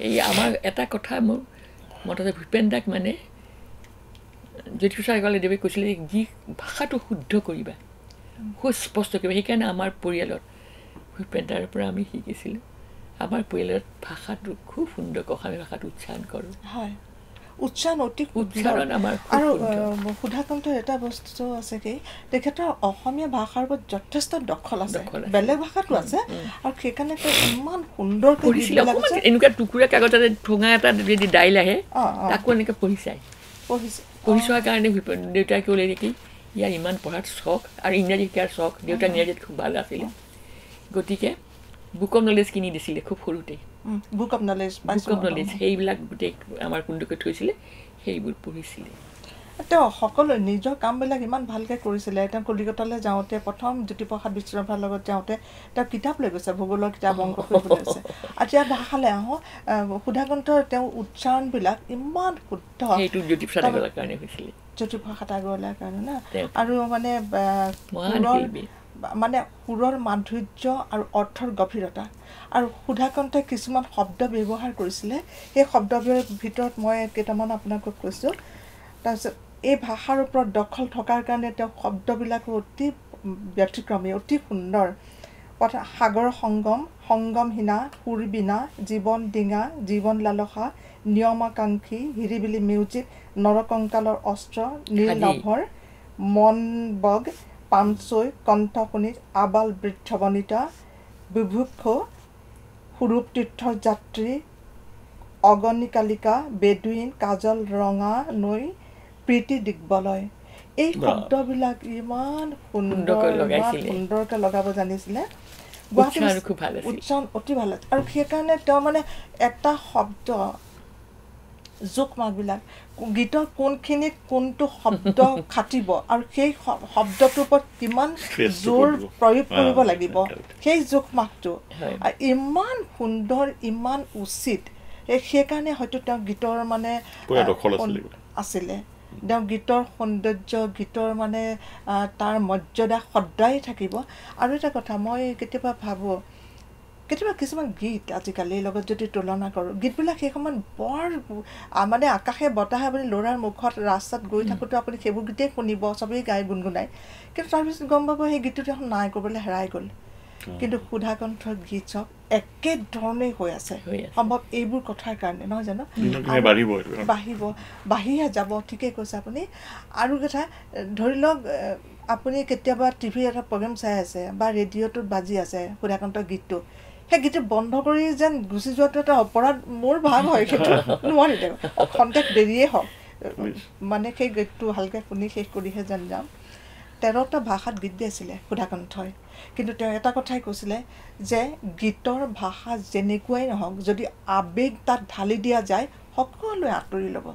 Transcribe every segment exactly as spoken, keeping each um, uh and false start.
এই আমাৰ এটা কথা মোৰ মততে ভূপেন দাক মানে জ্যোতিপ্ৰসাদ আগৰৱালাই কৈছিলে যি ভাষাটো শুদ্ধ কৰিবা সুস্পষ্ট কৰিবা সেইকাৰণে আমাৰ পৰিয়ালত ভূপেন দাৰ পৰা আমি শিকিছিলোঁ আমাৰ পৰিয়ালত ভাষাটো খুব সুন্দৰ অসমীয়া ভাষাটো উচ্চাৰণ কৰোঁ হয় উচ্চাৰণ অতি উচ্চাৰণ আমাৰ আৰু সুধাকান্তৰ এটা বস্তু আছে কি তেখেতৰ অসমীয়া ভাষাৰ ওপৰত যথেষ্ট দখল আছে বেলেগ ভাষাটো আছে আৰু সেইকাৰণে ইমান সুন্দৰ পঢ়িছিলে এনেকুৱা টুকুৰা কাগজতে ঠোঙা এটা যদি দাইল আহে তাকো এনেকৈ পঢ়ি চায় পঢ়িছে পঢ়ি চোৱাৰ কাৰণে দেউতাই ক'লে নেকি ইয়াৰ ইমান পঢ়াত চখ আৰু ইংৰাজী শিকাৰ চখ দেউতা ইংৰাজীত খুব ভাল আছিলে গতিকে বুক অফ নলেজ কিনি দিছিলে খুব সৰুতেই book of knowledge book of knowledge সেইবিলাক গোটেই আমাৰ কুণ্ডুকৈ থৈছিলে সেইবোৰ পঢ়িছিলে তেওঁ সকলো নিজৰ কামবিলাক ইমান ভালকৈ কৰিছিলে তেওঁ কলিকতালৈ যাওঁতে প্ৰথম জ্যোতিপ্ৰসাদ বিশ্বনাথৰ লগত যাওঁতে তেওঁ কিতাপ লৈ গৈছে ভূগোলৰ কিতাপ অংক কৰিবলৈ গৈছে এতিয়া ভাষালৈ আহোঁ সুধাকান্তৰ তেওঁ উচ্চাৰণবিলাক ইমান শুদ্ধ সেইটো জ্যোতিপ্ৰসাদ আগৰৱালাৰ কাৰণে হৈছিলে জ্যোতিপ্ৰসাদ আগৰৱালাৰ কাৰণে না আৰু মানে মানে সুৰৰ মাধুৰ্য আৰু অৰ্থৰ গভীৰতা আৰু সুধাকান্তই কিছুমান শব্দ ব্যৱহাৰ কৰিছিলে সেই শব্দবোৰৰ ভিতৰত মই কেইটামান আপোনালোকক কৈছোঁ তাৰপিছত এই ভাষাৰ ওপৰত দখল থকাৰ কাৰণে তেওঁ শব্দবিলাকো অতি ব্যতিক্ৰমী অতি সুন্দৰ কথা সাগৰ সংগম সংগমহীনা সুৰবিনা জীৱন ডিঙা জীৱন লালসা নিয়মাকাংক্ষী হিৰিবিলি মিউজিক নৰকংকালৰ অস্ত্ৰ নীলনভৰ মন বগ পামচৈ কণ্ঠপুনিত আবাল বৃদ্ধ বনিতা বিভুক্ষ সুৰূপ তীৰ্থৰ যাত্ৰী অগণিকালিকা বেদুইন কাজল ৰঙা নৈ প্ৰীতি দিগবলয় এই শব্দবিলাক ইমান সুন্দৰ সুন্দৰকৈ লগাব জানিছিলে উচ্চাৰণ অতি ভাল আছে আৰু সেইকাৰণে তেওঁ মানে এটা শব্দ জোক মাকবিলাক গীতৰ কোনখিনিত কোনটো শব্দ খাটিব আৰু সেই শব্দটোৰ ওপৰত কিমান জোৰ প্ৰয়োগ কৰিব লাগিব সেই জোক মাকটো ইমান সুন্দৰ ইমান উচিত সেইকাৰণে হয়তো তেওঁ গীতৰ মানে আছিলে তেওঁ গীতৰ সৌন্দৰ্য গীতৰ মানে তাৰ মৰ্যাদা সদায় থাকিব আৰু এটা কথা মই কেতিয়াবা ভাবোঁ কেতিয়াবা কিছুমান গীত আজিকালিৰ লগত যদি তুলনা কৰোঁ গীতবিলাক সেই সময়ত বৰ মানে আকাশে বতাহে আপুনি ল'ৰাৰ মুখত ৰাস্তাত গৈ থাকোঁতে আপুনি সেইবোৰ গীতেই শুনিব চবেই গাই গুণগুণাই কিন্তু তাৰপিছত গম পাব সেই গীতটো এখন নাই কৰিবলৈ হেৰাই গ'ল কিন্তু সুধাকান্তৰ গীত চব একেধৰণেই হৈ আছে সম্ভৱ এইবোৰ কথাৰ কাৰণে নহয় জানো বাঢ়িব বাঢ়িহে যাব ঠিকেই কৈছে আপুনি আৰু কথা ধৰি লওক আপুনি কেতিয়াবা টিভি এটা প্ৰগ্ৰেম চাই আছে বা ৰেডিঅ'টোত বাজি আছে সুধাকান্তৰ গীতটো সেই গীতটো বন্ধ কৰি যেন গুচি যোৱাটো এটা অপৰাধ মোৰ ভাগ হয় সেইটো নোৱাৰি তেওঁ খন্তেক দেৰিয়ে হওক মানে সেই গীতটো ভালকৈ শুনি শেষ কৰিহে যেন যাম তেৰটা ভাষাত গীত গাইছিলে সুধাকান্তই কিন্তু তেওঁ এটা কথাই কৈছিলে যে গীতৰ ভাষা যেনেকুৱাই নহওক যদি আৱেগ তাত ঢালি দিয়া যায় সকলোৱে আঁতৰি ল'ব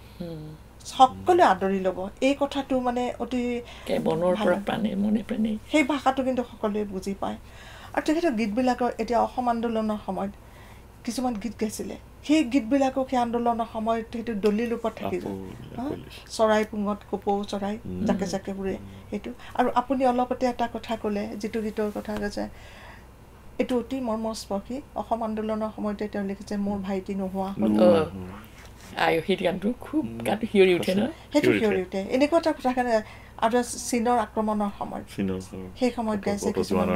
সকলোৱে আদৰি ল'ব এই কথাটো মানে অতি মনৰ পৰা প্ৰাণে মনে প্ৰাণে সেই ভাষাটো কিন্তু সকলোৱে বুজি পায় আৰু তেখেতৰ গীতবিলাকৰ এতিয়া অসম আন্দোলনৰ সময়ত কিছুমান গীত গাইছিলে সেই গীতবিলাকো সেই আন্দোলনৰ সময়ত সেইটো দলিল ৰূপত থাকি যায় চৰাই পুঙত কপৌ চৰাই জাকে জাকে উৰে সেইটো আৰু আপুনি অলপতে এটা কথা ক'লে যিটো গীতৰ কথা কৈছে এইটো অতি মৰ্মস্পৰ্শী অসম আন্দোলনৰ সময়তে তেওঁ লিখিছে মোৰ ভাইটি নোহোৱা হ'ল আয়ো সেই গানটো খুব গানটো সিঁয়ৰি উঠে ন সেইটো সিঁয়ৰি উঠে এনেকুৱা এটা কথা কাৰণে আৰু চীনৰ আক্ৰমণৰ সময়ত সেই সময়ত গাইছে কিছুমান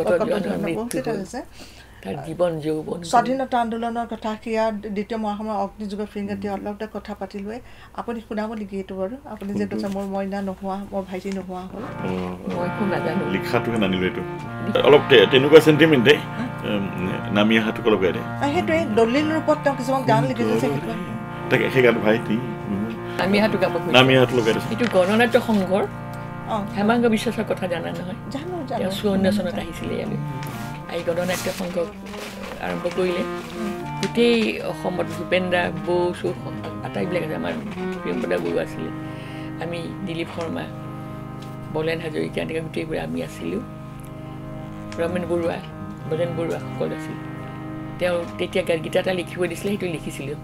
জীৱন যৌৱন স্বাধীনতা আন্দোলনৰ কথা সেয়া দ্বিতীয় মহাসময়ৰ অগ্নিযুগৰ ফিংগাতি অলপতে কথা পাতিলোৱে আপুনি শুনাব নেকি এইটো বাৰু আপুনি যে কৈছে মোৰ মইনা নোহোৱা মোৰ ভাইটি নোহোৱা হ'ল মই খুব নাজানো লিখাটোহে নানিলো এইটো অলপ তেনেকুৱা চেণ্টিমেণ্টে নামি অহাটোকে লগাই দে সেইটোৱে দলিল ৰূপত তেওঁ কিছুমান গান লিখিছে তাকে সেই গান ভাইটি নামি অহাটো গাব নামি অহাটো লগাই দিছে এইটো গণনাট্য সংঘৰ হেমাংগ বিশ্বাসৰ কথা জানা নহয় জানো তেওঁ চৌৱন্ন চনত আহিছিলে ইয়ালৈ আহি গণনাট্য সংঘ আৰম্ভ কৰিলে গোটেই অসমত ভূপেন দা বৌ চৌ আটাইবিলাক আছে আমাৰ প্ৰিয়ম্বদা বৌ আছিলে আমি দিলীপ শৰ্মা বলেন হাজৰিকা এনেকৈ গোটেইবোৰে আমি আছিলোঁ ৰমেন বৰুৱা বলেন বৰুৱা সকলো আছিল তেওঁ তেতিয়া গীত এটা লিখিব দিছিলে সেইটো লিখিছিলোঁ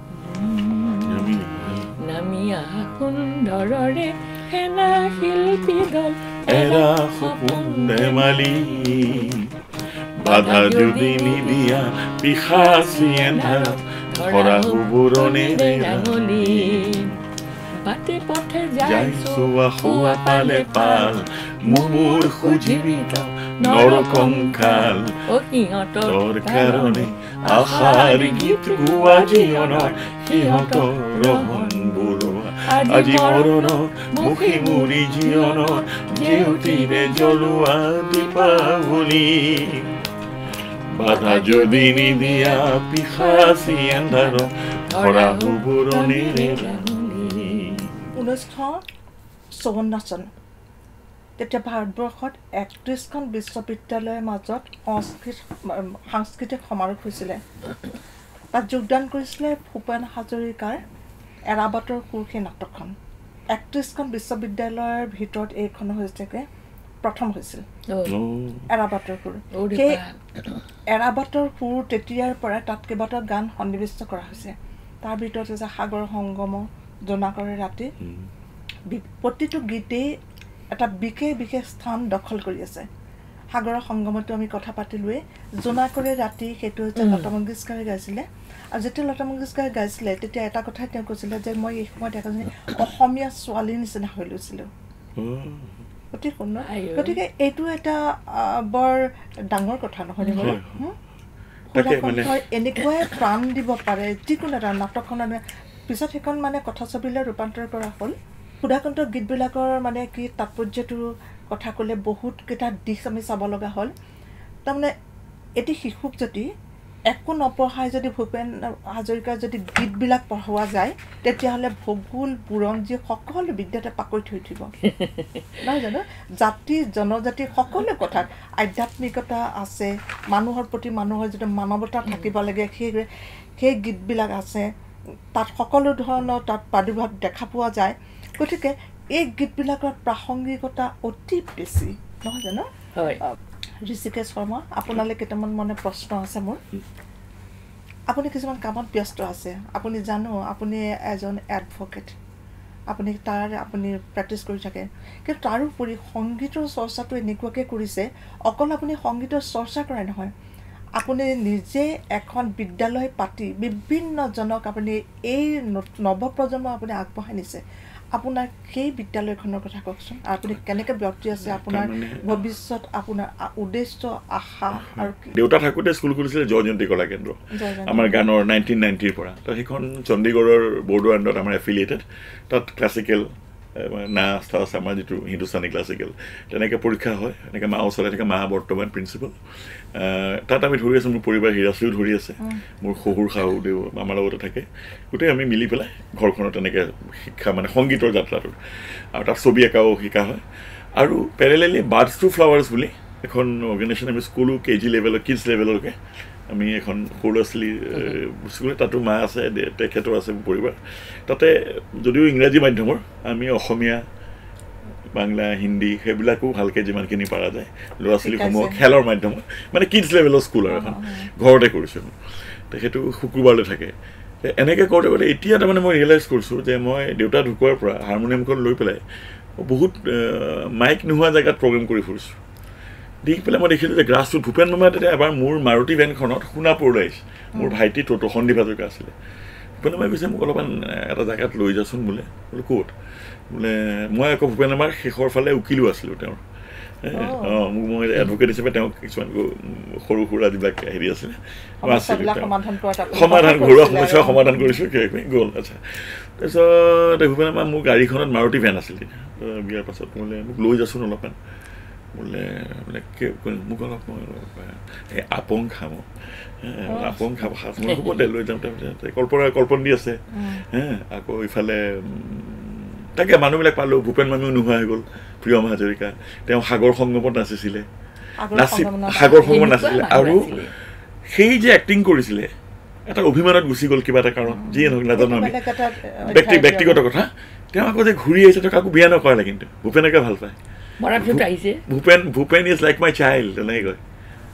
নামি আহা সুন্দৰৰে সেনা শিল্পী দল এৰা সপোন ধেমালি বাধা যদি নিদিয়া পিশাচি এন্ধাৰত ধৰা বুৰণিৰে ৰাঙলী বাটে পথে যাইছো আখুৱা পালে পাল মোৰ খুজিবি নৰকংকাল অ সিহঁতৰ কাৰণে আশাৰ গীত গোৱা জীৱনৰ সিহঁতৰ ৰহন বুৰুৱা আজি মৰণৰ মুখে মুৰি জীৱনৰ জেউতিৰে জ্বলোৱা দীপাৱলী বাধা যদি নিদিয়া পিশাচি আন্ধাৰ ধৰা বুৰণিৰে ঊনৈছশ চৌৱন্ন চন তেতিয়া ভাৰতবৰ্ষত একত্ৰিছখন বিশ্ববিদ্যালয়ৰ মাজত সাংস্কৃতিক সমাৰোহ হৈছিলে তাত যোগদান কৰিছিলে ভূপেন হাজৰিকাৰ এৰাবাটৰ সুৰ সেই নাটকখন একত্ৰিছখন বিশ্ববিদ্যালয়ৰ ভিতৰত এইখন হৈছেগৈ প্ৰথম হৈছিল এৰাবাটৰ সুৰ সেই এৰাবাটৰ সুৰ তেতিয়াৰ পৰা তাত কেইবাটাও গান সন্নিৱিষ্ট কৰা হৈছে তাৰ ভিতৰত হৈছে সাগৰ সংগম জোনাকৰে ৰাতি প্ৰতিটো গীতেই এটা বিশেষ বিশেষ স্থান দখল কৰি আছে সাগৰৰ সংগমতো আমি কথা পাতিলোৱে জোনাকৰে ৰাতি সেইটো হৈছে লতা মংগেশকাৰে গাইছিলে আৰু যেতিয়া লতা মংগেশকাৰে গাইছিলে তেতিয়া এটা কথাই তেওঁ কৈছিলে যে মই এই সময়ত এজনী অসমীয়া ছোৱালীৰ নিচিনা হৈ লৈছিলোঁ অতি সুন্দৰ গতিকে এইটো এটা বৰ ডাঙৰ কথা নহয় নে বাৰু সুধাকণ্ঠই এনেকুৱাই প্ৰাণ দিব পাৰে যিকোনো এটা নাটকখনৰ পিছত সেইখন মানে কথা ছবিলৈ ৰূপান্তৰ কৰা হ'ল সুধাকণ্ঠৰ গীতবিলাকৰ মানে কি তাৎপৰ্যটো কথা ক'লে বহুতকেইটা দিশ আমি চাব লগা হ'ল তাৰমানে এটি শিশুক যদি একো নপঢ়াই যদি ভূপেন হাজৰিকাৰ যদি গীতবিলাক পঢ়োৱা যায় তেতিয়াহ'লে ভূগোল বুৰঞ্জী সকলো বিদ্যাতে পাকৈত হৈ উঠিব নহয় জানো জাতি জনজাতি সকলো কথাত আধ্যাত্মিকতা আছে মানুহৰ প্ৰতি মানুহৰ যিটো মানৱতা থাকিব লাগে সেই সেই গীতবিলাক আছে তাত সকলো ধৰণৰ তাত প্ৰাদুৰ্ভাৱ দেখা পোৱা যায় গতিকে এই গীতবিলাকৰ প্ৰাসংগিকতা অতি বেছি নহয় জানো ঋষিকেশ শৰ্মা আপোনালৈ কেইটামান মানে প্ৰশ্ন আছে মোৰ আপুনি কিছুমান কামত ব্যস্ত আছে আপুনি জানো আপুনি এজন এডভকেট আপুনি তাৰ আপুনি প্ৰেক্টিছ কৰি থাকে কিন্তু তাৰোপৰি সংগীতৰ চৰ্চাটো এনেকুৱাকৈ কৰিছে অকল আপুনি সংগীতৰ চৰ্চা কৰাই নহয় আপুনি নিজে এখন বিদ্যালয় পাতি বিভিন্নজনক আপুনি এই নৱপ্ৰজন্ম আপুনি আগবঢ়াই নিছে আপোনাৰ সেই বিদ্যালয়খনৰ কথা কওকচোন আৰু আপুনি কেনেকৈ ব্যক্তি আছে আপোনাৰ ভৱিষ্যত আপোনাৰ উদ্দেশ্য আশা আৰু দেউতা থাকোঁতে স্কুল খুলিছিলে জয়জয়ন্তী কলা কেন্দ্ৰ আমাৰ গানৰ নাইনটিন নাইণ্টিৰ পৰা তো সেইখন চণ্ডীগড়ৰ বৰ্ডৰ আণ্ডাৰত আমাৰ এফিলিয়েটেড তাত ক্লাছিকেল নাচ তাচ আমাৰ যিটো হিন্দুস্তানী ক্লাছিকেল তেনেকৈ পৰীক্ষা হয় এনেকৈ মা ওচৰতে থাকে মা বৰ্তমান প্ৰিন্সিপাল তাত আমি ধৰি আছোঁ মোৰ পৰিবাৰ হীৰাশ্ৰীও ধৰি আছে মোৰ শহুৰ শাহু দেউ আমাৰ লগতে থাকে গোটেই আমি মিলি পেলাই ঘৰখনত তেনেকৈ শিক্ষা মানে সংগীতৰ যাত্ৰাটোত আৰু তাত ছবি আঁকাও শিকা হয় আৰু পেৰেলেলি বাৰ্ডছ টু ফ্লাৱাৰ্ছ বুলি এখন অৰ্গেনাইজেশ্যন আমি স্কুলো কে জি লেভেলৰ কিডছ লেভেললৈকে আমি এখন সৰু ল'ৰা ছোৱালী স্কুল তাতো মা আছে তেখেতৰ আছে পৰিবাৰ তাতে যদিও ইংৰাজী মাধ্যমৰ আমি অসমীয়া বাংলা হিন্দী সেইবিলাকো ভালকৈ যিমানখিনি পৰা যায় ল'ৰা ছোৱালীসমূহক খেলৰ মাধ্যমত মানে কিডছ লেভেলৰ স্কুল আৰু এখন ঘৰতে কৰিছোঁ তেখেতো শুক্ৰবাৰলৈ থাকে এনেকৈ কৰোঁতে কৰোঁতে এতিয়া তাৰমানে মই ৰিয়েলাইজ কৰিছোঁ যে মই দেউতা ঢুকোৱাৰ পৰা হাৰমনিয়ামখন লৈ পেলাই বহুত মাইক নোহোৱা জেগাত প্ৰগ্ৰেম কৰি ফুৰিছোঁ দেখি পেলাই মই দেখিলোঁ যে গ্ৰাছৰুট ভূপেন মামাই তেতিয়া এবাৰ মোৰ মাৰুতি ভেনখনত সোণাপুৰলৈ আহিছে মোৰ ভাইটি ততো সন্দীপ হাজৰিকা আছিলে ভূপেন মামাই কৈছে মোক অলপমান এটা জেগাত লৈ যাচোন বোলে বোলে ক'ত বোলে মই আকৌ ভূপেন মামাৰ শেষৰ ফালে উকিলো আছিলোঁ তেওঁৰ অঁ মোক মই এডভকেট হিচাপে তেওঁক কিছুমান সৰু সুৰা যিবিলাক হেৰি আছিলে মই আছিলোঁ সমাধান ঘৰুৱা সমস্যা সমাধান কৰিছোঁ কিবা কিবি গ'ল আচ্ছা তাৰপিছত ভূপেন মামা মোৰ গাড়ীখনত মাৰুতি ভেন আছিল বিয়াৰ পাছত বোলে মোক লৈ যাচোন অলপমান বোলে বোলে মোক অলপ মই এই আপং খাম আপং খাব সাজ মই হ'ব দে লৈ যাম তাৰপিছত কল্পনা কল্পন দি আছে হে আকৌ ইফালে তাকে মানুহবিলাক পালোঁ ভূপেন মামীও নোহোৱা হৈ গ'ল প্ৰিয়ম হাজৰিকা তেওঁ সাগৰ সংগমত নাচিছিলে নাচি সাগৰ সংগমত নাচিছিলে আৰু সেই যে এক্টিং কৰিছিলে এটা অভিমানত গুচি গ'ল কিবা এটা কাৰণ যিয়ে নহওক নাজানো আমি ব্যক্তি ব্যক্তিগত কথা তেওঁ আকৌ যে ঘূৰি আহিছে তেওঁ কাকো বিয়া নকৰালে কিন্তু ভূপেনকে ভাল পায় Bhupen Bhupen is like my child তেনেকৈ কয়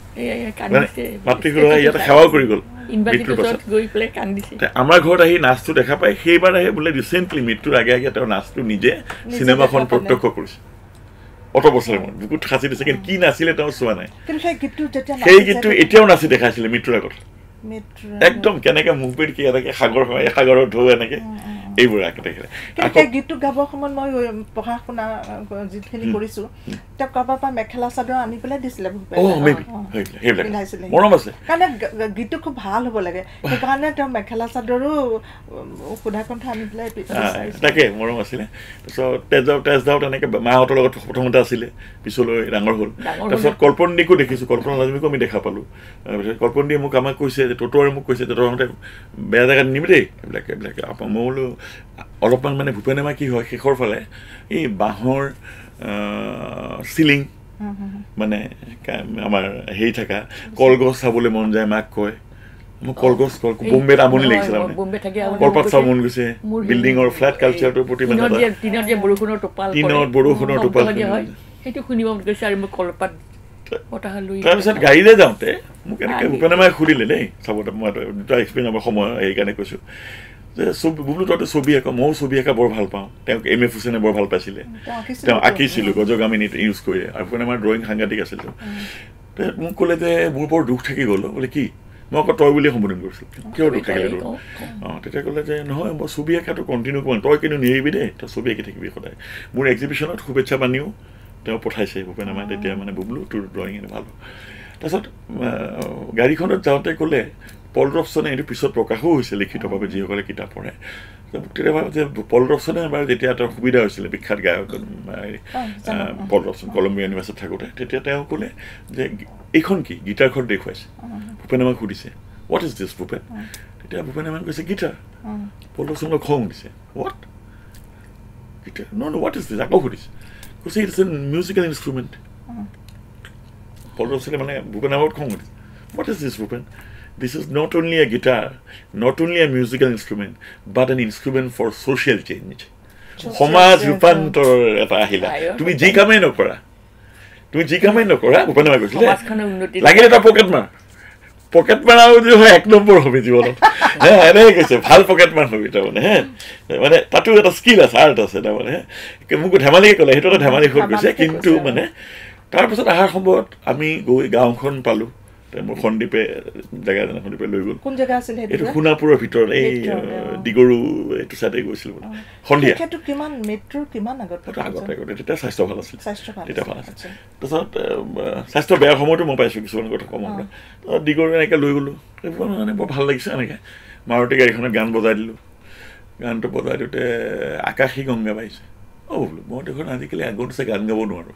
মাতৃগৃহ ইয়াতে সেৱাও কৰি গ'ল মৃত্যুৰ পাছত আমাৰ ঘৰত আহি নাচটো দেখা পায় সেইবাৰ আহি বোলে ৰিচেণ্টলি মৃত্যুৰ আগে আগে তেওঁৰ নাচটো নিজে চিনেমাখন প্ৰত্যক্ষ কৰিছে অত বছৰৰ মূৰত বুকুত সাঁচি দিছে কিন্তু কি নাছিলে তেওঁ চোৱা নাই সেই গীতটো এতিয়াও নাচি দেখাইছিলে মৃত্যুৰ আগত একদম কেনেকৈ মুভিৰ কি এনেকৈ সাগৰ হয় সাগৰৰ ঢৌ এনেকৈ এইবোৰ আঁকোতে কিন্তু গীতটো গাবৰ সময়ত মই পঢ়া শুনা যিখিনি কৰিছোঁ তেওঁ কাৰোবাৰ পৰা মেখেলা চাদৰ আনি পেলাই দিছিলে কাৰণে গীতটো খুব ভাল হ'ব লাগে সেইকাৰণে তেওঁ মেখেলা চাদৰো সুধাকণ্ঠ আনি পেলাই তাকে মৰম আছিলে তাৰপিছত তেজদাও তেজদাও তেনেকৈ মাহঁতৰ লগত প্ৰথমতে আছিলে পিছলৈ ডাঙৰ হ'ল তাৰপিছত কল্পনাদীকো দেখিছোঁ কল্পনা লাজমীকো আমি দেখা পালোঁ তাৰপিছত কল্পনাদীয়ে মোক আমাক কৈছে যে টটৰে মোক কৈছে যে তহঁতে বেয়া জেগাত নিবি দেই এইবিলাক এইবিলাক মই বোলো অলপমান মানে ভূপেন এমা কি হয় শেষৰ ফালে এই বাঁহৰ চিলিং মানে আমাৰ হেৰি থকা কলগছ চাবলৈ মন যায় মাক কয় মোক কলগছ কল বোম্বেত আমনি লাগিছিল মানে কলপাত চাব মন গৈছে বিল্ডিঙৰ ফ্লেট কালচাৰটোৰ প্ৰতি মানে দিনত বৰষুণৰ টোপাল দিনত বৰষুণৰ টোপাল সেইটো শুনিব মন গৈছে আৰু মোক কলপাত তাৰপিছত গাড়ীৰে যাওঁতে মোক এনেকৈ ভূপেন এমাই সুধিলে দেই চাবলৈ মই দুটা এক্সপিৰিয়েঞ্চ আমাৰ সময় সেইকাৰণে কৈছোঁ যে ছবি বোলো তহঁতে ছবি আঁকা ময়ো ছবি আঁকা বৰ ভাল পাওঁ তেওঁক এম এফ হুছেইনে বৰ ভাল পাইছিলে তেওঁ আঁকিছিলোঁ গজগামিনী ইউজ কৰি আৰু ভূপেন এমাৰ ড্ৰয়িং সাংঘাতিক আছিল মোক ক'লে যে মোৰ বৰ দুখ থাকি গ'ল বোলে কি মই আকৌ তই বুলি সম্বোধন কৰিছিলোঁ কিয় দুখ থাকিলে তোৰ অঁ তেতিয়া ক'লে যে নহয় মই ছবি আঁকাটো কণ্টিনিউ কৰিম তই কিন্তু নেৰিবি দেই তই ছবি আঁকি থাকিবি সদায় মোৰ এক্সিবিশ্যনত শুভেচ্ছা বানিও তেওঁ পঠাইছে ভূপেন এমাই তেতিয়া মানে বুবলো তোৰ ড্ৰয়িং এনে ভাল তাৰপিছত গাড়ীখনত যাওঁতে ক'লে পল ৰবচনে এইটো পিছত প্ৰকাশো হৈছে লিখিতভাৱে যিসকলে কিতাপ পঢ়ে তেতিয়া ভাবোঁ যে পল ৰবচনে এবাৰ যেতিয়া তেওঁৰ সুবিধা হৈছিলে বিখ্যাত গায়ক পল ৰবচন কলম্বিয়া ইউনিভাৰ্চিটিত থাকোঁতে তেতিয়া তেওঁ ক'লে যে এইখন কি গীটাৰখন দেখুৱাইছে ভূপেন এমাক সুধিছে হোৱাট ইজ দিছ ভূপেন তেতিয়া ভূপেন এমাই কৈছে গীটাৰ পল ৰবচনক খং দিছে what guitar no no what is this আকৌ সুধিছে কৈছে it's a musical instrument Paul ৰবচনে মানে ভূপেন এমাক খং দিছে what is this Bhupen This is not only a guitar, not only a musical instrument, but an instrument for social change. সমাজ ৰূপান্তৰ এটা আহিলা তুমি যি কামেই নকৰা তুমি যি কামেই নকৰা ভূপেন এমাই কৈছিলে লাগিলে এটা পকেট মাৰ পকেট মাৰাও যে হয় এক নম্বৰ হবি জীৱনত হে এনেকৈ কৈছে ভাল পকেট মাৰ হবি তাৰমানে হে মানে তাতো এটা স্কিল আছে আৰ্ট আছে তাৰমানে মোক ধেমালিকে ক'লে সেইটো এটা ধেমালি হৈ গৈছে কিন্তু মানে তাৰপিছত অহাৰ সময়ত আমি গৈ গাঁওখন পালোঁ মোৰ সন্দীপে জেগা জানে সন্দীপে লৈ গ'ল কোন জেগা আছিল এইটো সোণাপুৰৰ ভিতৰত এই ডিগৰু এইটো চাইডে গৈছিলোঁ মানে সন্ধিয়া সেইটো কিমান মেট্ৰ'ৰ কিমান আগত আগতে আগতে তেতিয়া স্বাস্থ্য ভাল আছিল তেতিয়া ভাল আছিল তাৰপিছত স্বাস্থ্য বেয়া সময়তো মই পাইছোঁ কিছুমান কথা কম আপোনাৰ ডিগৰু এনেকৈ লৈ গ'লোঁ মানে বৰ ভাল লাগিছে এনেকৈ মাৰুতি গাড়ীখনত গান বজাই দিলোঁ গানটো বজাই দিওঁতে আকাশী গংগা পাইছে অঁ বোলো মই দেখোন আজিকালি আগত চাই গান গাব নোৱাৰোঁ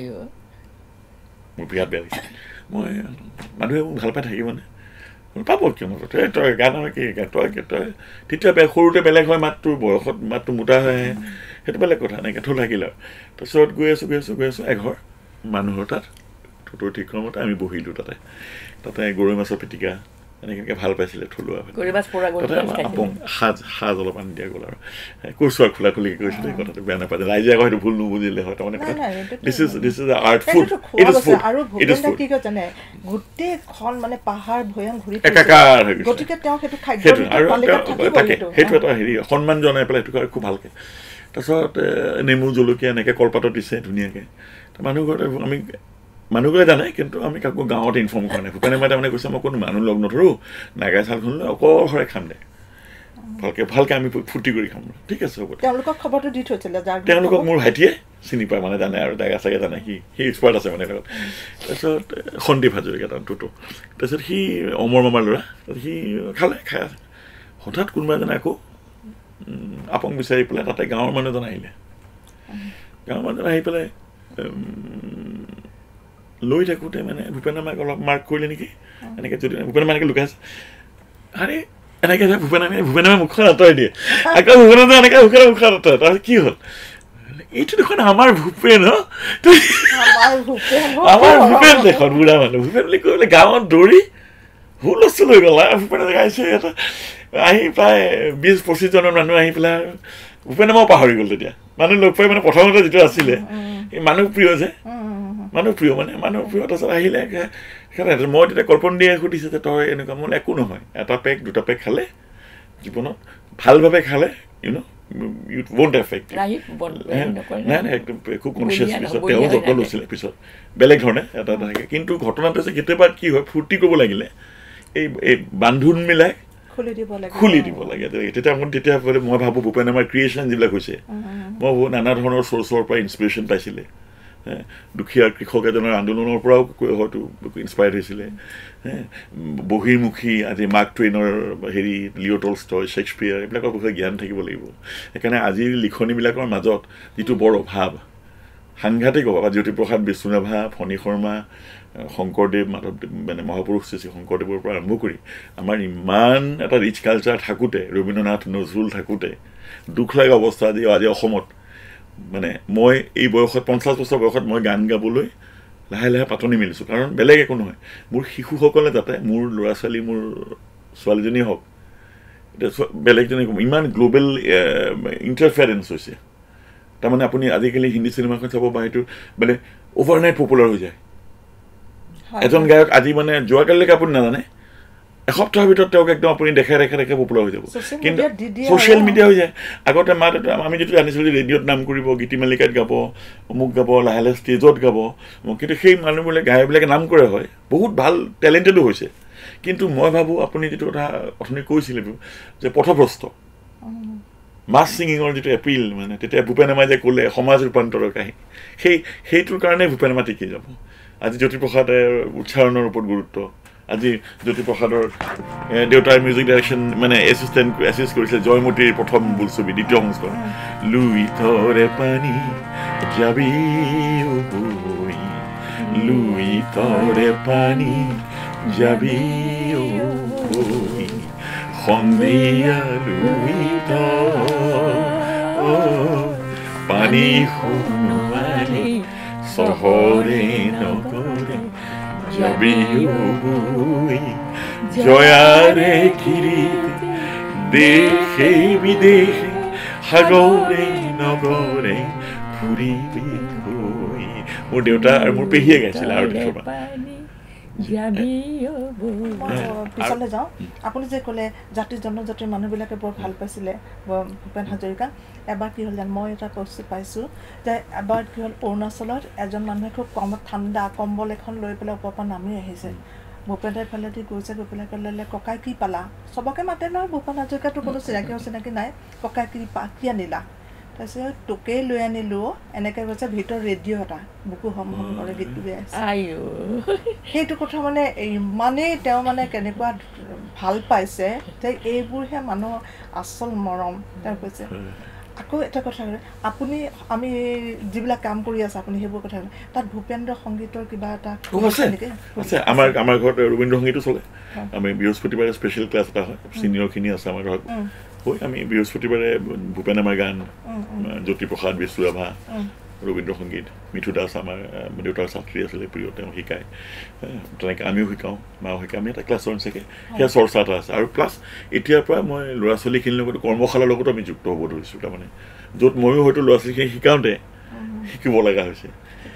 মোৰ বিৰাট বেয়া লাগিছে মই মানুহে মোক ভাল পাই থাকিবনে পাব কিয় মই তই তই গান হয় কি তই তই তেতিয়া বেয়া সৰুতে বেলেগ হয় মাতটো বয়সত মাতটো মোটা হৈ আহে সেইটো বেলেগ কথা এনেকৈ থৈ থাকিল আৰু তাৰপিছত গৈ আছোঁ গৈ আছোঁ গৈ আছোঁ এঘৰ মানুহৰ তাত তোৰ ঠিক মতে আমি বহিলোঁ তাতে তাতে গৰৈ মাছৰ পিটিকা এনেকৈ এনেকৈ ভাল পাইছিলে থলুৱা আপং সাজ সাজ অলপ আনি দিয়া গ'ল আৰু কোৰচোৱা খোলা খুলিকৈ কৈছিলে কথাটো বেয়া নাপায় ৰাইজে আকৌ সেইটো ভুল নুবুজিলে হয় তাৰমানে this is this is art food it is food আৰু ভূপেন কি কয় জানে গোটেইখন মানে পাহাৰ ভৈয়াম ঘূৰি একাকাৰ হৈ গৈছে গতিকে তেওঁ সেইটো খাদ্য আৰু তাকে সেইটো এটা হেৰি সন্মান জনাই পেলাই সেইটো খুব ভালকৈ তাৰপিছত নেমু জলকীয়া এনেকৈ কলপাতত দিছে ধুনীয়াকৈ মানুহ ঘৰতে আমি মানুহবোৰে জানে কিন্তু আমি কাকো গাঁৱত ইনফৰ্ম কৰা নাই ভূপেন এমাই তাৰমানে কৈছে মই কোনো মানুহ লগ নধৰোঁ নাগাই চালখনলৈ অকলশৰে খাম দে ভালকৈ ভালকৈ আমি ফূৰ্তি কৰি খাম ঠিক আছে হ'ব তেওঁলোকক খবৰটো দি থৈছিলে তেওঁলোকক মোৰ ভাইটিয়ে চিনি পায় মানে জানে আৰু জাগা চাগে জানে সি সি এক্সপাৰ্ট আছে মানে লগত তাৰপিছত সন্দীপ হাজৰিকা তাৰ টুটু তাৰপিছত সি অমৰ মামাৰ ল'ৰা সি খালে খাই আছে হঠাৎ কোনোবা এজনে আকৌ আপং বিচাৰি পেলাই তাতে গাঁৱৰ মানুহ এজন আহিলে গাঁৱৰ মানুহজন আহি পেলাই লৈ থাকোঁতে মানে ভূপেন এমাক অলপ মাৰ্ক কৰিলে নেকি এনেকৈ যদি ভূপেন এমাই এনেকৈ লুকাই আছে আৰে এনেকৈ যে ভূপেন এমাই ভূপেন এমাই মুখখন আঁতৰাই দিয়ে আকৌ ভূপেন এমাই এনেকৈ মুখে মুখখন আঁতৰাই তাৰপিছত কি হ'ল এইটো দেখোন আমাৰ ভূপেন ন আমাৰ ভূপেন দেখোন বুঢ়া মানুহ ভূপেন বুলি কৈ পেলাই গাঁৱত দৌৰি হুলস্থুল হৈ গ'ল ভূপেনে দেখাইছে এটা আহি প্ৰায় বিছ পঁচিছজনৰ মানুহ আহি পেলাই আৰু ভূপেন এমাও পাহৰি গ'ল তেতিয়া মানুহ লগ পাই মানে প্ৰথমতে যিটো আছিলে এই মানুহ প্ৰিয় যে মানুহ প্ৰিয় মানে মানুহ প্ৰিয় তাৰপিছত আহিলে মই তেতিয়া কল্পনাদীয়ে সুধিছে যে তই এনেকুৱা মোৰ একো নহয় এটা পেক দুটা পেক খালে জীৱনত ভালভাৱে খালে you know you won't effect নাই নাই একদম খুব কনচিয়াছ পিছত তেওঁ যত্ন লৈছিলে পিছত বেলেগ ধৰণে এটা থাকে কিন্তু ঘটনাটো যে কেতিয়াবা কি হয় ফূৰ্তি কৰিব লাগিলে এই বান্ধোন মিলাই খুলি দিব লাগে খুলি দিব লাগে তেতিয়া মই তেতিয়া মই ভাবোঁ ভূপেন আমাৰ ক্ৰিয়েশ্যন যিবিলাক হৈছে মই ভাবোঁ নানা ধৰণৰ চ'ৰ্চৰ পৰা ইনস্পিৰেশ্যন পাইছিলে দুখীয়া কৃষক এজনৰ আন্দোলনৰ পৰাও হয়তো ইনস্পায়াৰ্ড হৈছিলে বহিৰ্মুখী আজি মাৰ্ক টুৱেইনৰ হেৰি লিঅ' টলষ্টয় শ্বেক্সপিয়াৰ এইবিলাকৰ বিষয়ে জ্ঞান থাকিব লাগিব সেইকাৰণে আজিৰ লিখনিবিলাকৰ মাজত যিটো বৰ অভাৱ সাংঘাতিক অভাৱ জ্যোতিপ্ৰসাদ বিষ্ণুৰাভা ফণী শৰ্মা শংকৰদেৱ মাধৱদেৱ মানে মহাপুৰুষ শ্ৰী শংকৰদেৱৰ পৰা আৰম্ভ কৰি আমাৰ ইমান এটা ৰিচ কালচাৰ থাকোঁতে ৰবীন্দ্ৰনাথ নজৰুল থাকোঁতে দুখ লগা অৱস্থা আজি আজি অসমত মানে মই এই বয়সত পঞ্চাছ বছৰ বয়সত মই গান গাবলৈ লাহে লাহে পাতনি মেলিছোঁ কাৰণ বেলেগ একো নহয় মোৰ শিশুসকলে যাতে মোৰ ল'ৰা ছোৱালী মোৰ ছোৱালীজনী হওক এতিয়া বেলেগজনী ইমান গ্ল'বেল ইণ্টাৰফেৰেঞ্চ হৈছে তাৰমানে আপুনি আজিকালি হিন্দী চিনেমাখন চাব বা সেইটো মানে অভাৰনাইট পপুলাৰ হৈ যায় এজন গায়ক আজি মানে যোৱাকালিলৈকে আপুনি নাজানে এসপ্তাহৰ ভিতৰত তেওঁক একদম আপুনি দেখাই দেখাই দেখাই পপুলাৰ হৈ যাব কিন্তু ছ'চিয়েল মিডিয়া হৈ যায় আগতে মা দেউতা আমি যিটো জানিছিলোঁ যে ৰেডিঅ'ত নাম কৰিব গীতিমালিকাত গাব অমুক গাব লাহে লাহে ষ্টেজত গাব কিন্তু সেই মানুহবোৰে গায়কবিলাকে নাম কৰে হয় বহুত ভাল টেলেণ্টেডো হৈছে কিন্তু মই ভাবোঁ আপুনি যিটো কথা অথনি কৈছিলে যে পথভ্ৰষ্ট মাছ ছিঙিঙৰ যিটো এপ্ৰিল মানে তেতিয়া ভূপেন এমাই যে ক'লে সমাজ ৰূপান্তৰৰ কাহিনী সেই সেইটোৰ কাৰণে ভূপেন এমা টিকি যাব আজি জ্যোতিপ্ৰসাদে উচ্চাৰণৰ ওপৰত গুৰুত্ব আজি জ্যোতিপ্ৰসাদৰ দেউতাৰ মিউজিক ডাইৰেকশ্যন মানে এছিষ্টেণ্ট এছিষ্ট কৰিছিলে জয়মতীৰ প্ৰথম বোলছবি দ্বিতীয় সংস্কৰণ লুই তৰে পানী যাবি বৈ লুই তৰে পানী যাবি বৈ সন্ধিয়া লুই পানী সোণোৱালি চহৰে নগৰে যাবি বৈ জয়াৰে কিৰিত দেশে বিদেশে সাগৰে নগৰে ফুৰিবি গৈ মোৰ দেউতা আৰু মোৰ পেহীয়ে গাইছিলে আৰু পিছলৈ যাওঁ আপুনি যে ক'লে জাতি জনজাতিৰ মানুহবিলাকে বৰ ভাল পাইছিলে ভূপেন হাজৰিকা এবাৰ কি হ'ল জানো মই এটা বস্তু পাইছোঁ যে এবাৰ কি হ'ল অৰুণাচলত এজন মানুহে খুব কম ঠাণ্ডা কম্বল এখন লৈ পেলাই ওপৰৰ পৰা নামি আহিছে ভূপেন ফালেদি গৈছে গৈ পেলাই ক'লে ককাই কি পালা চবকে মাতে নহয় ভূপেন হাজৰিকাটো কোনো চিনাকি অচিনাকি নাই ককাই কি পা কি আনিলা তাৰপিছত তোকেই লৈ আনিলোঁ এনেকৈ কৈছে ভিতৰত ৰেডিঅ' এটা বুকু হম হম কৰে গীতটো গাই আছে সেইটো কথা মানে ইমানেই তেওঁ মানে কেনেকুৱা ভাল পাইছে যে এইবোৰহে মানুহৰ আচল মৰম তেওঁ কৈছে আকৌ এটা কথা আপুনি আমি যিবিলাক কাম কৰি আছে আপুনি সেইবোৰ কথা তাত ভূপেন্দ্ৰ সংগীতৰ কিবা এটা আছে আমাৰ আমাৰ ঘৰত ৰবীন্দ্ৰ সংগীতো চলে আমি বৃহস্পতিবাৰে স্পেচিয়েল ক্লাছ এটা হয় ছিনিয়ৰখিনি আছে আমাৰ ঘৰত হয় আমি বৃহস্পতিবাৰে ভূপেন এমাৰ গান জ্যোতিপ্ৰসাদ বিষ্ণুৰাভা ৰবীন্দ্ৰ সংগীত মিঠু দাস আমাৰ দেউতাৰ ছাত্ৰী আছিলে প্ৰিয় তেওঁ শিকায় তেনেকৈ আমিও শিকাওঁ মাও শিকাওঁ আমি এটা ক্লাছৰ নিচাকৈ সেয়া চৰ্চা এটা আছে আৰু প্লাছ এতিয়াৰ পৰা মই ল'ৰা ছোৱালীখিনিৰ লগত কৰ্মশালাৰ লগতো আমি যুক্ত হ'ব ধৰিছোঁ তাৰমানে য'ত ময়ো হয়তো ল'ৰা ছোৱালীখিনি শিকাওঁতে শিকিব লগা হৈছে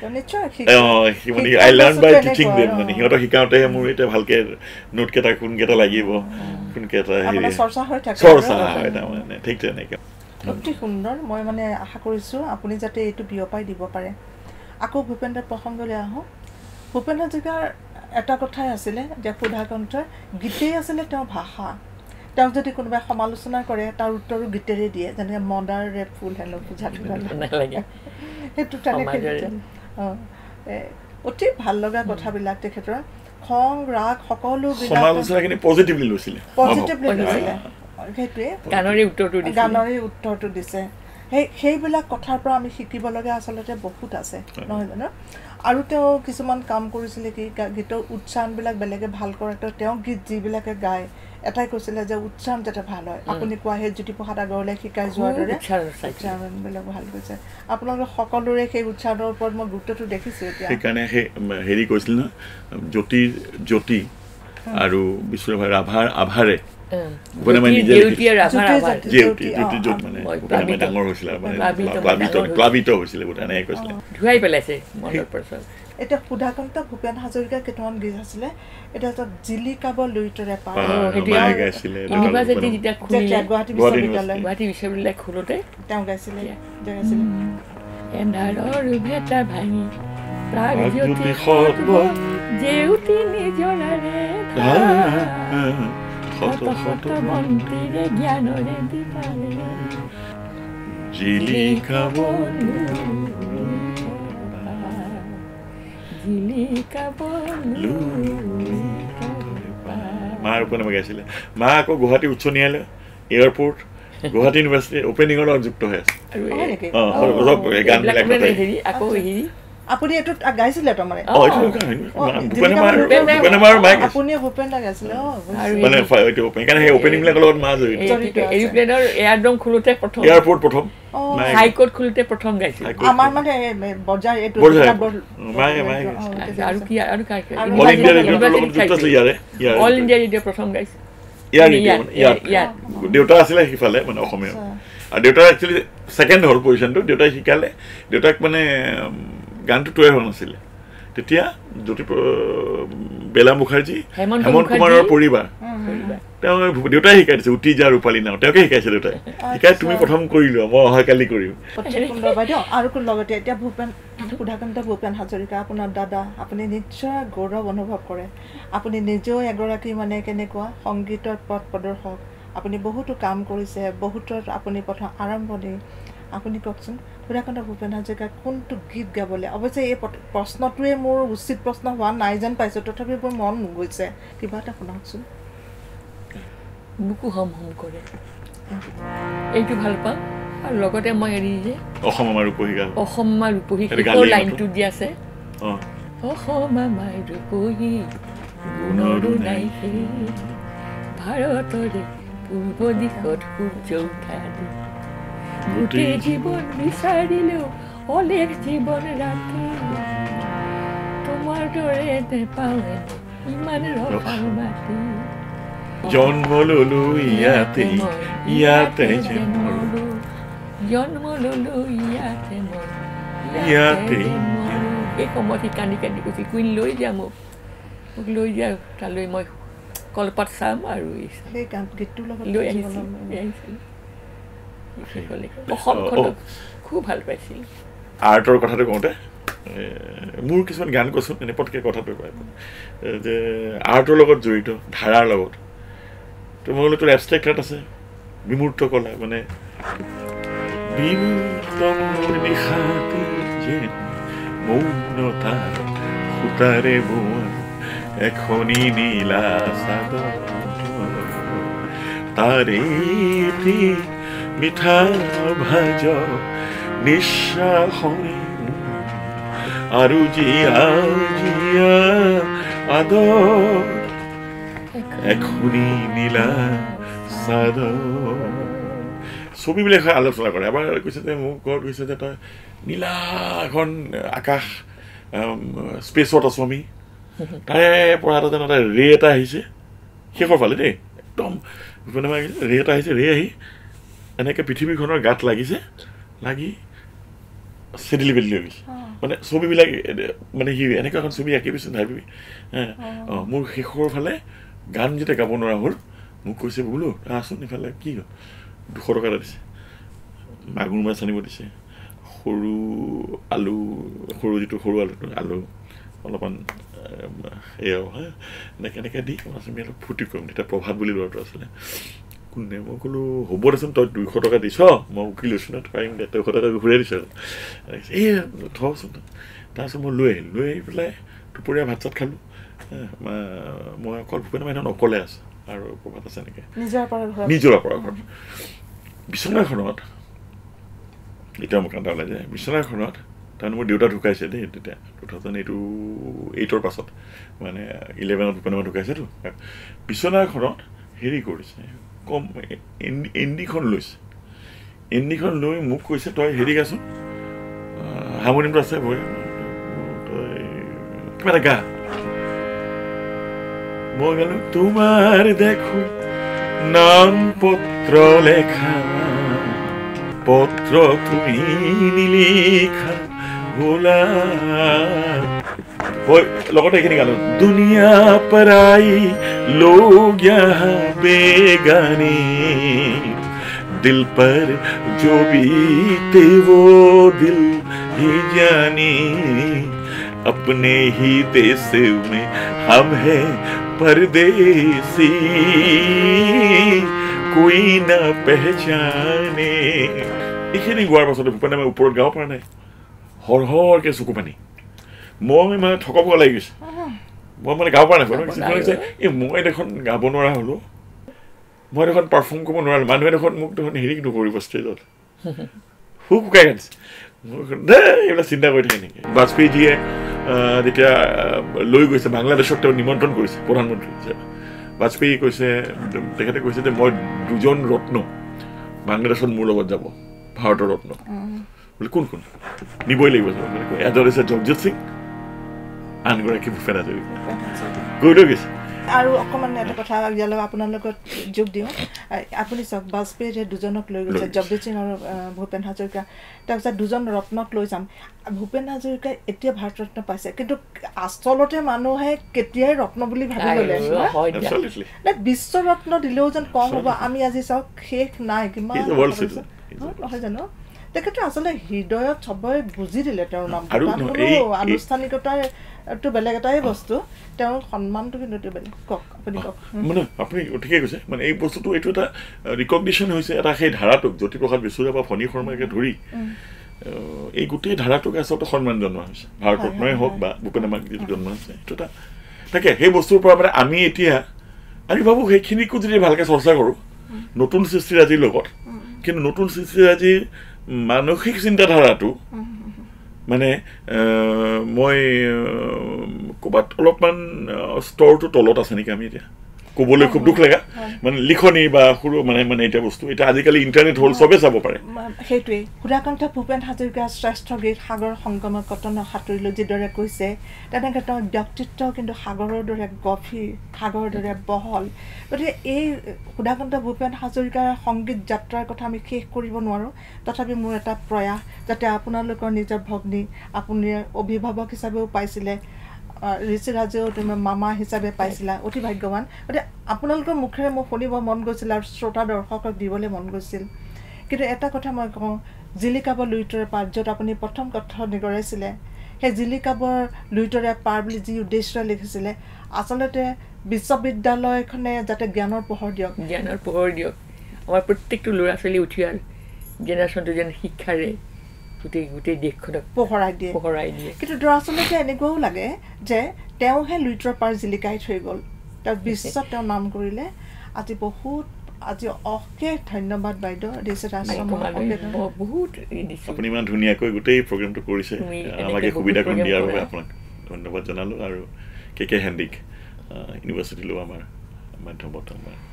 I learn by teaching them মানে সিহঁতক শিকাওঁতেহে মোৰ এতিয়া ভালকৈ নোটকেইটা কোনকেইটা লাগিব কোনকেইটা হেৰি চৰ্চা হয় তাৰমানে ঠিক তেনেকৈ অতি সুন্দৰ মই মানে আশা কৰিছোঁ আপুনি যাতে এইটো বিয়পাই দিব পাৰে আকৌ ভূপেন্দ্ৰৰ প্ৰসংগলৈ আহোঁ ভূপেন হাজৰিকাৰ এটা কথাই আছিলে যে সুধাকণ্ঠৰ গীতেই আছিলে তেওঁৰ ভাষা তেওঁক যদি কোনোবাই সমালোচনা কৰে তাৰ উত্তৰো গীতেৰে দিয়ে যেনেকৈ মদাৰ ৰেপ ফুল হেনো বুজাটো সেইটো তেনেকৈ অঁ অতি ভাল লগা কথাবিলাক তেখেতৰ খং ৰাগ সকলোবিলাক পজিটিভলি লৈছিলে পজিটিভলি লৈছিলে সেইটোৱে গানৰে উত্তৰটো দিছে গানৰে উত্তৰটো দিছে সেই সেইবিলাক কথাৰ পৰা আমি শিকিব লগা আচলতে বহুত আছে নহয় জানো আৰু তেওঁ কিছুমান কাম কৰিছিলে কি গীতৰ উচ্চাৰণবিলাক বেলেগে ভাল কৰে তো তেওঁ গীত যিবিলাকে গায় এটাই কৈছিলে যে উচ্চাৰণ যাতে ভাল হয় আপুনি কোৱা সেই জ্যোতিপ্ৰসাদ আগৰৱালাই শিকাই যোৱাৰ দৰে উচ্চাৰণবিলাক ভাল কৈছে আপোনালোকে সকলোৰে সেই উচ্চাৰণৰ ওপৰত মই গুৰুত্বটো দেখিছোঁ এতিয়া সেইকাৰণে সেই হেৰি কৈছিল ন জ্যোতিৰ জ্যোতি আৰু বিষ্ণুৰাভা ৰাভাৰ আভাৰে ভূপেন এমাই নিজে ডাঙৰ হৈছিলে প্লাবিত হৈছিলে এনেকৈ কৈছিলে ধুৱাই পেলাইছে মনৰ পৰা এতিয়া সুধাকণ্ঠ ভূপেন হাজৰিকাৰ কেইটামান গীত আছিলে এতিয়া জিলিকাব লুইতৰে পাৰ ইউনিভাৰ্চিটি যেতিয়া খুলিলে গুৱাহাটী বিশ্ববিদ্যালয় গুৱাহাটী বিশ্ববিদ্যালয় খোলোতে তেওঁ গাইছিলে গাইছিলে এন্ধাৰৰ ভেটা ভাঙি প্ৰাগজ্যোতি জেউতি নিজৰাৰে শত শত মন্ত্ৰীৰে জ্ঞানৰে দিপাৰে জিলিকা জিলিকা বলো মাৰ ওপৰত গাইছিলে মা আকৌ গুৱাহাটী উচ্চ ন্যায়ালয় এয়াৰপৰ্ট গুৱাহাটী ইউনিভাৰ্চিটি অপেনিঙৰ লগত যুক্ত হৈ আছে গানবিলাক হেৰি আকৌ হেৰি আপুনি এইটো গাইছিলে তাৰমানে আপুনি ভূপেন দা গাইছিলে মানে এইটো সেইকাৰণে সেই অপেনিংবিলাকৰ লগত মা জড়িত এৰোপ্লেনৰ এয়াৰড্ৰম খোলোতে প্ৰথম এয়াৰপৰ্ট প্ৰথম হাইকোৰ্ট খোলোতে প্ৰথম গাইছিল আমাৰ মানে বজাৰ এইটো আৰু কি আৰু অল ইণ্ডিয়া ৰেডিঅ'ৰ লগত যুক্ত আছে ইয়াৰে অল ইণ্ডিয়া ৰেডিঅ' প্ৰথম গাইছিল ইয়াৰ দেউতা আছিলে সিফালে মানে অসমীয়া আৰু দেউতাৰ একচুৱেলি ছেকেণ্ড হ'ল পজিশ্যনটো দেউতাই শিকালে দেউতাক মানে গানটো তৈয়াৰ হোৱা নাছিলে তেতিয়া জ্যোতি বেলা মুখাৰ্জী হেমন্ত কুমাৰৰ পৰিবাৰ তেওঁ দেউতাই শিকাই দিছে উটি যা ৰূপালী নাও তেওঁকে শিকাইছে দেউতাই শিকাই তুমি প্ৰথম কৰি লোৱা মই অহাকালি কৰিম বাইদেউ আৰু লগতে এতিয়া ভূপেন সুধাকান্ত ভূপেন হাজৰিকা আপোনাৰ দাদা আপুনি নিশ্চয় গৌৰৱ অনুভৱ কৰে আপুনি নিজেও এগৰাকী মানে কেনেকুৱা সংগীতৰ পথ প্ৰদৰ্শক আপুনি বহুতো কাম কৰিছে বহুতৰ আপুনি প্ৰথম আৰম্ভণি আপুনি কওকচোন সুধাকান্ত ভূপেন হাজৰিকা কোনটো গীত গাবলৈ অৱশ্যে এই প্ৰশ্নটোৱে মোৰ উচিত প্ৰশ্ন হোৱা নাই যেন পাইছোঁ তথাপি মোৰ মন গৈছে কিবা এটা শুনাওকচোন বুকু হম হম কৰে এইটো ভাল পাওঁ আৰু লগতে মই হেৰি যে অসম আমাৰ ৰূপহী গান অসম আমাৰ ৰূপহী শেষৰ লাইনটো দি আছে অসম আমাৰ ৰূপহী গুণৰো নাই ভাৰতৰে পূৰ্ব দিশত সূৰ্য উঠা দি গোটেই জীৱন বিচাৰিলেও অলেখ জীৱন ৰাতি তোমাৰ দৰে নেপাওঁ ইমান ৰসাল মাটি জন্ম ললো ইয়াতে ইয়াতে জন্ম ললো ইয়াতে ইয়াতে এই সময়ত সি কান্দি কান্দি কৈছিল কুইন লৈ যা মোক মোক লৈ যা তালৈ মই কলপাত চাম আৰু লৈ আহিছিল অসমখনক খুব ভাল পাইছিল আৰ্টৰ কথাটো কওঁতে মোৰ কিছুমান গান কৈছোঁ এনে পটকৈ কথাটো কয় যে আৰ্টৰ লগত জড়িত ধাৰাৰ লগত তো মই বোলো তোৰ এবষ্ট্ৰেক্ট আৰ্ট আছে বিমূৰ্ত কলা মানে মৌনতাৰ সূতাৰে বোৱা এখনি নীলা চাদৰ তাৰে মিঠা ভাজ নিশ্বাসৰে আৰু জিয়া জিয়া আদৰ এখনি নীলা চাদৰ ছবিবিলাক আলোচনা কৰে এবাৰ কৈছে যে মোক ঘৰত কৈছে যে তই নীলা এখন আকাশ স্পেচত আছোঁ আমি তাৰে পৰা এটা যেন এটা ৰে এটা আহিছে শেষৰ ফালে দেই একদম ৰে এটা আহিছে ৰে আহি এনেকৈ পৃথিৱীখনৰ গাত লাগিছে লাগি চেদিলি বেদিলি হৈ গৈছে মানে ছবিবিলাক মানে সি এনেকুৱা এখন ছবি আঁকি পিছত ভাবিবি অঁ মোৰ শেষৰ ফালে গান যেতিয়া গাব নোৱাৰা হ'ল মোক কৈছে বোলো আচোন ইফালে কি হ'ল দুশ টকা এটা দিছে মাগুৰ মাছ আনিব দিছে সৰু আলু সৰু যিটো সৰু আলুটো আলু অলপমান এয়াও হা এনেকৈ এনেকৈ দি আমি অলপ ফূৰ্তি কৰিম তেতিয়া প্ৰভাত বুলি ল'ৰাটো আছিলে কোনে মই ক'লো হ'ব দেচোন তই দুইশ টকা দিছ মই উকি লৈছোঁ ন পাৰিম দে দুশ টকা ঘূৰাই দিছোঁ আৰু এই থচোন তাৰপিছত মই লৈ আহিলোঁ লৈ আহি পেলাই দুপৰীয়া ভাত চাত খালোঁ মই অকল ভূপেন মাইনা অকলে আছে আৰু প্ৰভাত আছে এনেকৈ নিজৰ পৰা ঘৰত বিচনাখনত এতিয়া মোক কান্দা ওলাই যায় বিচনাখনত তাৰমানে মোৰ দেউতা ঢুকাইছে দেই তেতিয়া টু থাউজেণ্ড এইটো এইটৰ পাছত মানে ইলেভেনত ভূপেন মাইনা ঢুকাইছেতো বিচনাখনত হেৰি কৰিছে কম এণ্ডিখন লৈছে এণ্ডিখন লৈ মোক কৈছে তই হেৰি গাচোন হাৰমনিয়ামটো আছে তই কিবা এটা গা মই গালো তোমাৰ দেখো নাম পত্ৰ লেখা পত্ৰ তুমি নিলিখা বোলা লগতে এইখিনি গালো দুনিয়া পৰাই লোগ यहाँ बेगाने दिल पर जो बीते वो दिल ही जाने अपने ही देश में हम हैं परदेसी कोई ना पहचाने এইখিনি গোৱাৰ পাছতে ভূপেন মই ওপৰত গাব পৰা নাই হৰ হৰকে চকু পানী মই মানে ঠকাব লাগি গৈছে মই মানে গাব পৰা নাই এই মই দেখোন গাব নোৱাৰা হ'লো মই দেখোন পাৰফৰ্ম কৰিব নোৱাৰিলোঁ মানুহে দেখোন মোক দেখোন হেৰি নকৰিব ষ্টেজত হু শুকাই গাইছে এইবিলাক চিন্তা কৰি থাকে নেকি বাজপেয়ীজীয়ে যেতিয়া লৈ গৈছে বাংলাদেশক তেওঁ নিমন্ত্ৰণ কৰিছে প্ৰধানমন্ত্ৰী হিচাপে বাজপেয়ী কৈছে তেখেতে কৈছে যে মই দুজন ৰত্ন বাংলাদেশত মোৰ লগত যাব ভাৰতৰ ৰত্ন বোলে কোন কোন নিবই লাগিব এজন হৈছে জগজিৎ সিং আনগৰাকী ভূপেন হাজৰিকা গৈ লৈ গৈছে আৰু অকণমান এটা কথা ইয়াৰ লগত আপোনাৰ লগত যোগ দিওঁ আপুনি চাওক বাজপেয়ীয়ে যে দুজনক লৈ গৈছে জগজিৎ সিং আৰু ভূপেন হাজৰিকা তাৰপিছত দুজন ৰত্নক লৈ যাম ভূপেন হাজৰিকাই এতিয়া ভাৰত ৰত্ন পাইছে কিন্তু আচলতে মানুহে কেতিয়াই ৰত্ন বুলি ভাবি ল'লে বিশ্ব ৰত্ন দিলেও যেন কম হ'ব আমি আজি চাওক শেষ নাই কিমান নহয় জানো তেখেতে আচলতে হৃদয়ত চবৰে বুজি দিলে তেওঁৰ নাম আনুষ্ঠানিকতাটো বেলেগ এটাই বস্তু তেওঁৰ সন্মানটো কিন্তু বেলেগ কওক আপুনি কওক মানে আপুনি ঠিকেই কৈছে মানে এই বস্তুটো এইটো এটা ৰিকগনিশ্যন হৈছে এটা সেই ধাৰাটোক জ্যোতিপ্ৰসাদ বেচুৰীয়া বা ফণী শৰ্মাকে ধৰি এই গোটেই ধাৰাটোক আচলতে সন্মান জনোৱা হৈছে ভাৰত ৰত্নই হওক বা ভূপেন হাজৰিকাক যিটো জন্ম হৈছে এইটো এটা তাকে সেই বস্তুৰ পৰা মানে আমি এতিয়া আমি ভাবোঁ সেইখিনিকো যদি ভালকৈ চৰ্চা কৰোঁ নতুন সৃষ্টিৰাজিৰ লগত কিন্তু নতুন সৃষ্টিৰাজিৰ মানসিক চিন্তাধাৰাটো মানে মই ক'ৰবাত অলপমান স্তৰটো তলত আছে নেকি আমি এতিয়া ক'বলৈ খুব দুখ লগা মানে লিখনি বা সৰু মানে মানে এতিয়া বস্তু এতিয়া আজিকালি ইণ্টাৰনেট হ'ল চবেই চাব পাৰে সেইটোৱেই সুধাকান্ত ভূপেন হাজৰিকাৰ শ্ৰেষ্ঠ গীত সাগৰ সংগমত কটন সাঁতুৰিলোঁ যিদৰে কৈছে তেনেকৈ তেওঁৰ ব্যক্তিত্ব কিন্তু সাগৰৰ দৰে গভীৰ সাগৰৰ দৰে বহল গতিকে এই সুধাকান্ত ভূপেন হাজৰিকাৰ সংগীত যাত্ৰাৰ কথা আমি শেষ কৰিব নোৱাৰোঁ তথাপি মোৰ এটা প্ৰয়াস যাতে আপোনালোকৰ নিজৰ ভগ্নী আপুনি অভিভাৱক হিচাপেও পাইছিলে ঋষিৰাজেও তুমি মামা হিচাপে পাইছিলা অতি ভাগ্যৱান গতিকে আপোনালোকৰ মুখেৰে মোক শুনিব মন গৈছিল আৰু শ্ৰোতা দৰ্শকক দিবলৈ মন গৈছিল কিন্তু এটা কথা মই কওঁ জিলিকাবৰ লুইতৰে পাৰ য'ত আপুনি প্ৰথম কথা নিগৰাইছিলে সেই জিলিকাবৰ লুইতৰে পাৰ বুলি যি উদ্দেশ্য লিখিছিলে আচলতে বিশ্ববিদ্যালয়খনে যাতে জ্ঞানৰ পোহৰ দিয়ক জ্ঞানৰ পোহৰ দিয়ক আমাৰ প্ৰত্যেকটো ল'ৰা ছোৱালী উঠি আৰু জেনেৰেশ্যনটো যেন শিক্ষাৰে গোটেই গোটেই দেশখনক পোহৰাই দিয়ে পোহৰাই দিয়ে কিন্তু দৰাচলতে এনেকুৱাও লাগে যে তেওঁহে লুইতৰ পাৰ জিলিকাই থৈ গ'ল তেওঁ বিশ্বত তেওঁ নাম কৰিলে আজি বহুত আজি অশেষ ধন্যবাদ বাইদেউ বহুত আপুনি ইমান ধুনীয়াকৈ গোটেই প্ৰগ্ৰেমটো কৰিছে আমাকে সুবিধা কৰি দিয়াৰ বাবে আপোনাক ধন্যবাদ জনালোঁ আৰু কে কে হেণ্ডিক ইউনিভাৰ্চিটিলৈও আমাৰ মাধ্যমত আমাৰ